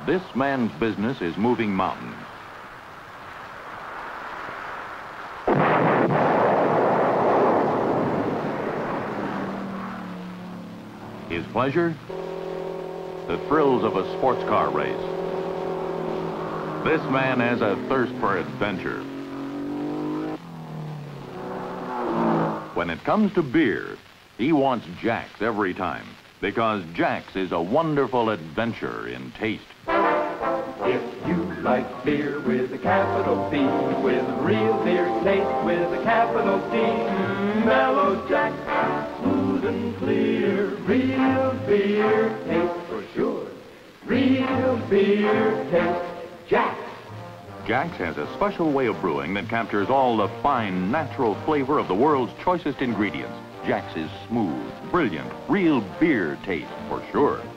This man's business is moving mountains. His pleasure? The thrills of a sports car race. This man has a thirst for adventure. When it comes to beer, he wants Jack's every time, because Jack's is a wonderful adventure in taste. If you like beer with a capital B, with real beer taste with a capital D, Mellow Jack, smooth and clear, real beer taste for sure. Real beer taste, Jack's. Jack's has a special way of brewing that captures all the fine, natural flavor of the world's choicest ingredients. Jack's is smooth, brilliant, real beer taste for sure.